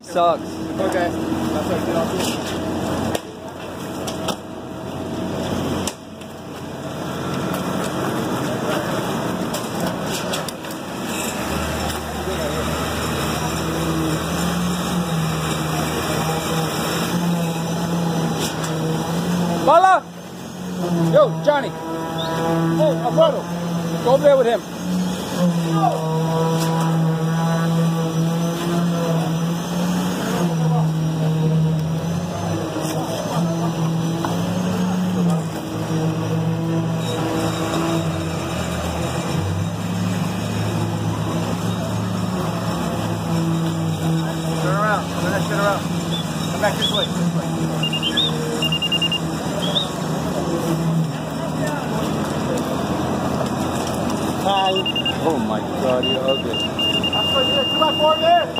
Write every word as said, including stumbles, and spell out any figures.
sucks. Okay. That's what I did off here. Bala! Yo, Johnny. Oh, Alfredo. Go over there with him. Turn around. Turn that shit around. Come back this way. This way. Hi. Oh my God, you're ugly. That's what you did. Two by four there.